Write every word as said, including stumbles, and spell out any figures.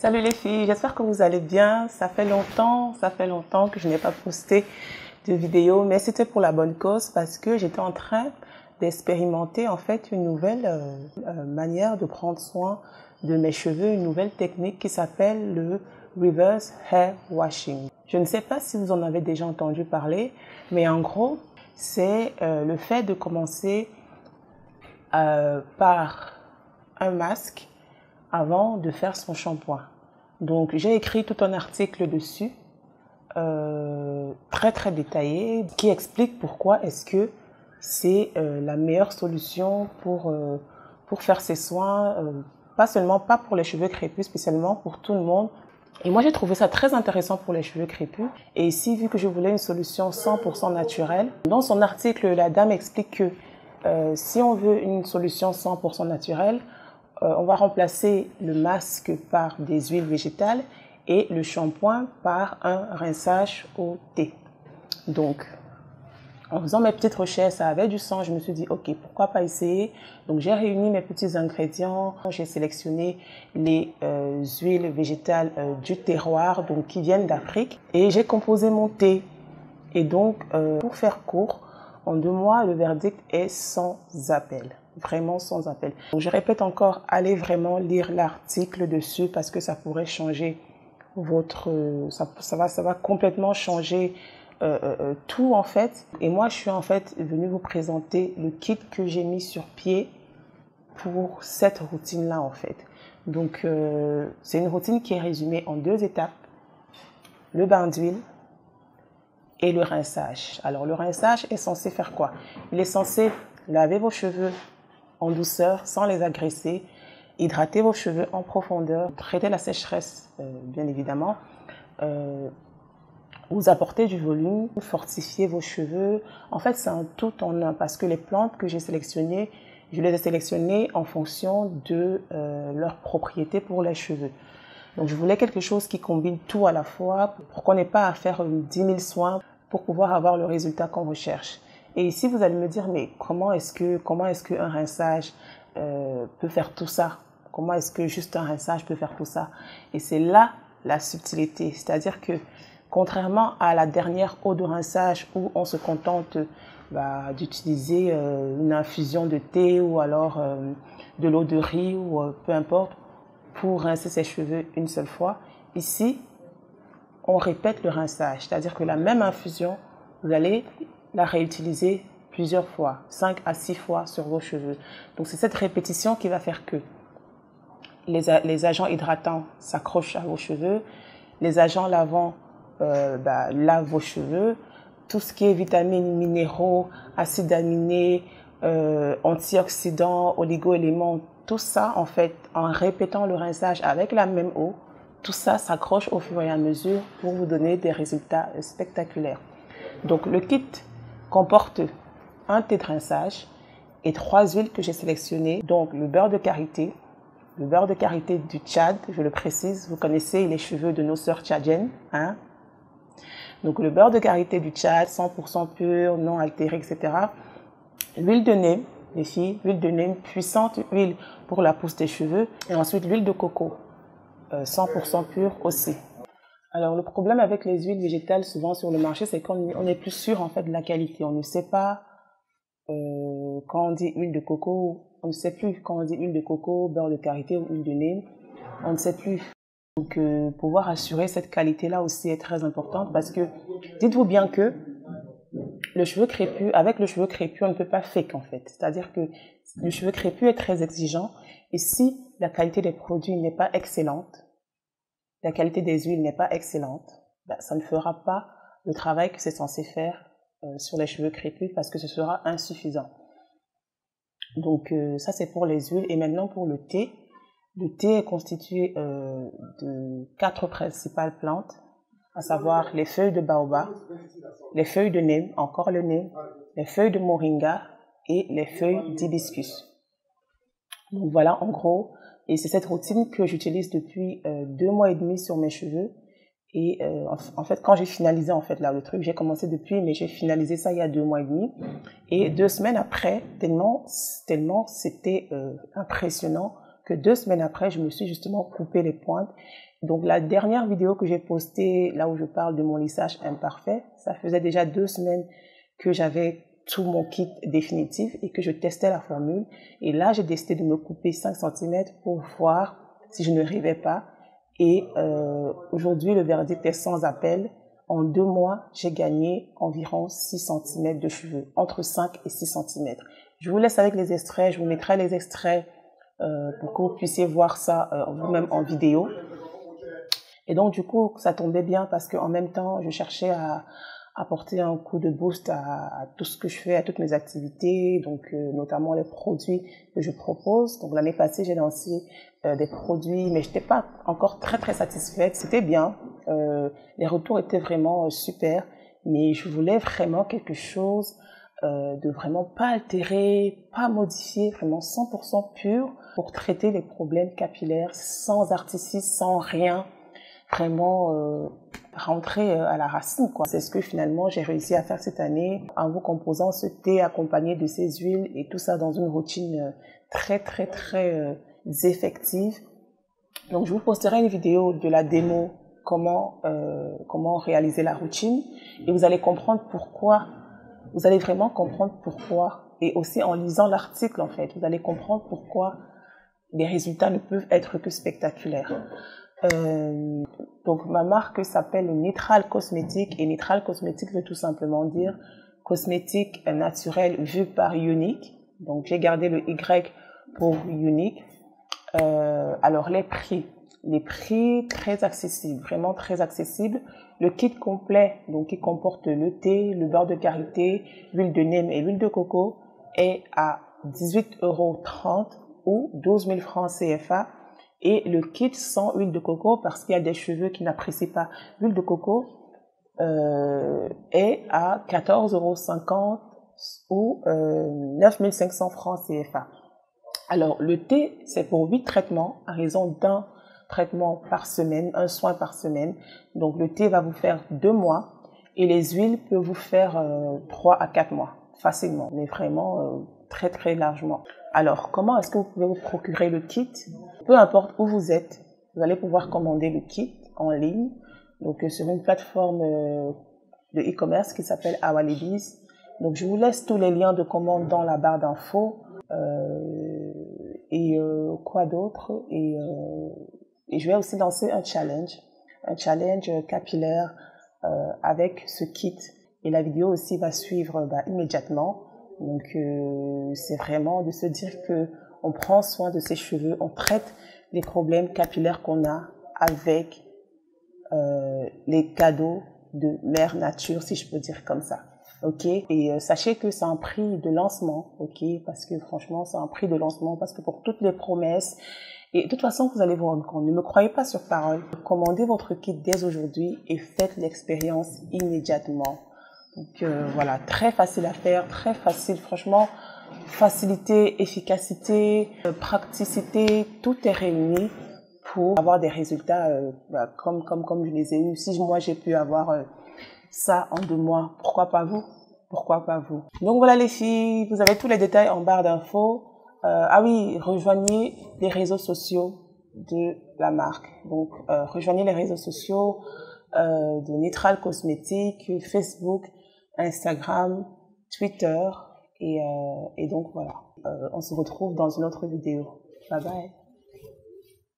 Salut les filles, j'espère que vous allez bien. Ça fait longtemps, ça fait longtemps que je n'ai pas posté de vidéo, mais c'était pour la bonne cause parce que j'étais en train d'expérimenter en fait une nouvelle euh, euh, manière de prendre soin de mes cheveux, une nouvelle technique qui s'appelle le reverse hair washing. Je ne sais pas si vous en avez déjà entendu parler, mais en gros, c'est euh, le fait de commencer euh, par un masque avant de faire son shampoing. Donc j'ai écrit tout un article dessus, euh, très très détaillé, qui explique pourquoi est-ce que c'est euh, la meilleure solution pour, euh, pour faire ses soins, euh, pas seulement, pas pour les cheveux crépus, spécialement pour tout le monde. Et moi j'ai trouvé ça très intéressant pour les cheveux crépus. Et ici, vu que je voulais une solution cent pour cent naturelle, dans son article, la dame explique que euh, si on veut une solution cent pour cent naturelle, Euh, on va remplacer le masque par des huiles végétales et le shampoing par un rinçage au thé. Donc, en faisant mes petites recherches, ça avait du sens. Je me suis dit, ok, pourquoi pas essayer? Donc, j'ai réuni mes petits ingrédients. J'ai sélectionné les euh, huiles végétales euh, du terroir, donc qui viennent d'Afrique. Et j'ai composé mon thé. Et donc, euh, pour faire court, en deux mois, le verdict est sans appel. Vraiment sans appel. Donc, je répète encore, allez vraiment lire l'article dessus parce que ça pourrait changer votre... Ça, ça, va, ça va complètement changer euh, euh, tout en fait. Et moi, je suis en fait venue vous présenter le kit que j'ai mis sur pied pour cette routine-là en fait. Donc, euh, c'est une routine qui est résumée en deux étapes. Le bain d'huile et le rinçage. Alors, le rinçage est censé faire quoi? Il est censé laver vos cheveux en douceur, sans les agresser, hydrater vos cheveux en profondeur, traiter la sécheresse, euh, bien évidemment, euh, vous apporter du volume, fortifier vos cheveux. En fait, c'est un tout en un parce que les plantes que j'ai sélectionnées, je les ai sélectionnées en fonction de euh, leurs propriétés pour les cheveux. Donc, je voulais quelque chose qui combine tout à la fois pour qu'on n'ait pas à faire dix mille soins pour pouvoir avoir le résultat qu'on recherche. Et ici, vous allez me dire, mais comment est-ce que, comment est-ce qu'un rinçage euh, peut faire tout ça? Comment est-ce que juste un rinçage peut faire tout ça? Et c'est là la subtilité. C'est-à-dire que, contrairement à la dernière eau de rinçage où on se contente bah, d'utiliser euh, une infusion de thé ou alors euh, de l'eau de riz ou euh, peu importe pour rincer ses cheveux une seule fois, ici, on répète le rinçage. C'est-à-dire que la même infusion, vous allez la réutiliser plusieurs fois, cinq à six fois sur vos cheveux. Donc c'est cette répétition qui va faire que les, les agents hydratants s'accrochent à vos cheveux, les agents lavants euh, bah, lavent vos cheveux, tout ce qui est vitamines, minéraux, acides aminés, euh, antioxydants, oligo-éléments, tout ça en fait, en répétant le rinçage avec la même eau, tout ça s'accroche au fur et à mesure pour vous donner des résultats spectaculaires. Donc le kit comporte un thé de rinçage et trois huiles que j'ai sélectionnées. Donc le beurre de karité, le beurre de karité du Tchad, je le précise, vous connaissez les cheveux de nos sœurs tchadiennes, hein? Donc le beurre de karité du Tchad, cent pour cent pur, non altéré, et cetera. L'huile de neem, les filles, l'huile de neem, puissante huile pour la pousse des cheveux. Et ensuite l'huile de coco, euh, cent pour cent pure aussi. Alors, le problème avec les huiles végétales, souvent sur le marché, c'est qu'on n'est plus sûr, en fait, de la qualité. On ne sait pas, euh, quand on dit huile de coco, on ne sait plus. Quand on dit huile de coco, beurre de karité ou huile de neem, on ne sait plus. Donc, euh, pouvoir assurer cette qualité-là aussi est très importante parce que, dites-vous bien que le cheveu crépus, avec le cheveu crépus, on ne peut pas fake, en fait. C'est-à-dire que le cheveu crépus est très exigeant et si la qualité des produits n'est pas excellente, la qualité des huiles n'est pas excellente, ben, ça ne fera pas le travail que c'est censé faire euh, sur les cheveux crépus parce que ce sera insuffisant. Donc euh, ça c'est pour les huiles. Et maintenant pour le thé. Le thé est constitué euh, de quatre principales plantes, à savoir les feuilles de baobab, les feuilles de neem, encore le neem, les feuilles de moringa et les feuilles d'hibiscus. Donc voilà en gros. Et c'est cette routine que j'utilise depuis euh, deux mois et demi sur mes cheveux. Et euh, en, en fait, quand j'ai finalisé en fait là le truc, j'ai commencé depuis, mais j'ai finalisé ça il y a deux mois et demi. Et deux semaines après, tellement, tellement c'était euh, impressionnant que deux semaines après, je me suis justement coupé les pointes Donc la dernière vidéo que j'ai postée, là où je parle de mon lissage imparfait, ça faisait déjà deux semaines que j'avais tout mon kit définitif et que je testais la formule. Et là, j'ai décidé de me couper cinq centimètres pour voir si je ne rêvais pas. Et euh, aujourd'hui, le verdict est sans appel. En deux mois, j'ai gagné environ six centimètres de cheveux, entre cinq et six centimètres. Je vous laisse avec les extraits, je vous mettrai les extraits euh, pour que vous puissiez voir ça euh, vous-même en vidéo. Et donc, du coup, ça tombait bien parce qu'en même temps, je cherchais à apporter un coup de boost à, à tout ce que je fais, à toutes mes activités, donc euh, notamment les produits que je propose. Donc l'année passée, j'ai lancé euh, des produits, mais je n'étais pas encore très très satisfaite. C'était bien, euh, les retours étaient vraiment euh, super, mais je voulais vraiment quelque chose euh, de vraiment pas altéré, pas modifié, vraiment cent pour cent pur pour traiter les problèmes capillaires sans artifice, sans rien. Vraiment euh, rentrer à la racine, quoi. C'est ce que finalement j'ai réussi à faire cette année en vous composant ce thé accompagné de ces huiles et tout ça dans une routine très très très euh, effective. Donc je vous posterai une vidéo de la démo comment euh, comment réaliser la routine et vous allez comprendre pourquoi. Vous allez vraiment comprendre pourquoi et aussi en lisant l'article en fait, vous allez comprendre pourquoi les résultats ne peuvent être que spectaculaires. Euh, donc ma marque s'appelle Nitral Cosmétique et Nitral Cosmétique veut tout simplement dire cosmétique naturel vu par Unique. Donc j'ai gardé le Y pour Unique. Euh, alors les prix, les prix très accessibles, vraiment très accessibles. Le kit complet, donc qui comporte le thé, le beurre de karité, l'huile de neem et l'huile de coco est à dix-huit euros trente ou douze mille francs C F A. Et le kit sans huile de coco, parce qu'il y a des cheveux qui n'apprécient pas l'huile de coco, euh, est à quatorze euros cinquante ou euh, neuf mille cinq cents francs C F A. Alors, le thé, c'est pour huit traitements, à raison d'un traitement par semaine, un soin par semaine. Donc, le thé va vous faire deux mois et les huiles peuvent vous faire euh, trois à quatre mois, facilement, mais vraiment euh, très, très largement. Alors, comment est-ce que vous pouvez vous procurer le kit? Peu importe où vous êtes, vous allez pouvoir commander le kit en ligne, donc euh, sur une plateforme euh, de e-commerce qui s'appelle Awalibiz. Donc, je vous laisse tous les liens de commande dans la barre d'infos. Euh, et euh, quoi d'autre et, euh, et je vais aussi lancer un challenge, un challenge capillaire euh, avec ce kit. Et la vidéo aussi va suivre bah, immédiatement. Donc, euh, c'est vraiment de se dire que on prend soin de ses cheveux, on traite les problèmes capillaires qu'on a avec euh, les cadeaux de Mère Nature, si je peux dire comme ça. Ok, et euh, sachez que c'est un prix de lancement, ok, parce que franchement, c'est un prix de lancement, parce que pour toutes les promesses, et de toute façon, vous allez vous rendre compte, ne me croyez pas sur parole, commandez votre kit dès aujourd'hui et faites l'expérience immédiatement. Donc euh, voilà, très facile à faire, très facile, franchement, facilité, efficacité, euh, praticité, tout est réuni pour avoir des résultats euh, bah, comme, comme, comme je les ai eus. Si moi j'ai pu avoir euh, ça en deux mois, pourquoi pas vous? Pourquoi pas vous? Donc voilà les filles, vous avez tous les détails en barre d'infos. Euh, ah oui, rejoignez les réseaux sociaux de la marque. Donc euh, rejoignez les réseaux sociaux euh, de Nitral Cosmétique, Facebook, Instagram, Twitter et, euh, et donc voilà. Euh, on se retrouve dans une autre vidéo. Bye bye.